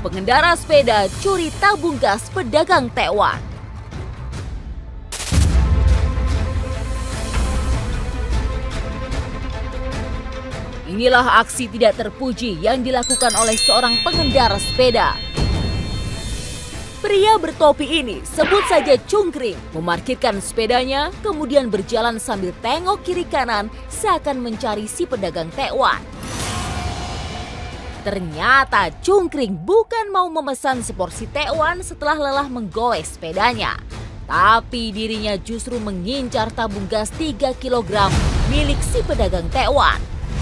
pengendara sepeda curi tabung gas pedagang tekwan. Inilah aksi tidak terpuji yang dilakukan oleh seorang pengendara sepeda. Pria bertopi ini, sebut saja Cungkring, memarkirkan sepedanya, kemudian berjalan sambil tengok kiri kanan seakan mencari si pedagang tekwan. Ternyata Cungkring bukan mau memesan seporsi tekwan setelah lelah menggoes sepedanya. Tapi dirinya justru mengincar tabung gas 3 kg milik si pedagang tekwan.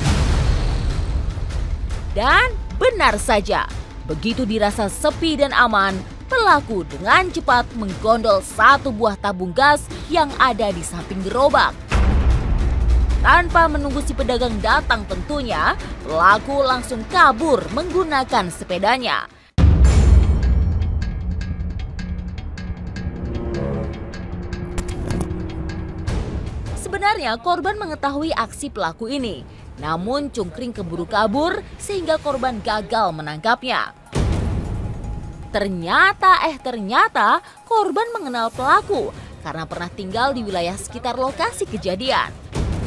Dan benar saja, begitu dirasa sepi dan aman, pelaku dengan cepat menggondol satu buah tabung gas yang ada di samping gerobak. Tanpa menunggu si pedagang datang tentunya, pelaku langsung kabur menggunakan sepedanya. Sebenarnya korban mengetahui aksi pelaku ini, namun Cungkring keburu kabur sehingga korban gagal menangkapnya. Ternyata korban mengenal pelaku karena pernah tinggal di wilayah sekitar lokasi kejadian.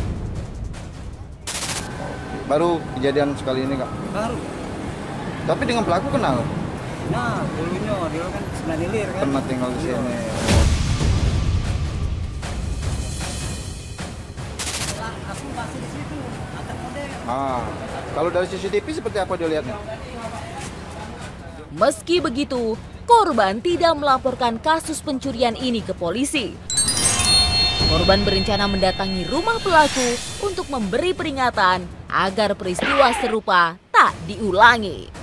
Baru kejadian sekali ini, Kak? Baru. Tapi dengan pelaku kenal? Nah, dulu kan Sembilan Ilir kan? Pernah tinggal di sini. Aku masih di situ, antar model. Kalau dari CCTV seperti apa dilihatnya? Meski begitu, korban tidak melaporkan kasus pencurian ini ke polisi. Korban berencana mendatangi rumah pelaku untuk memberi peringatan agar peristiwa serupa tak diulangi.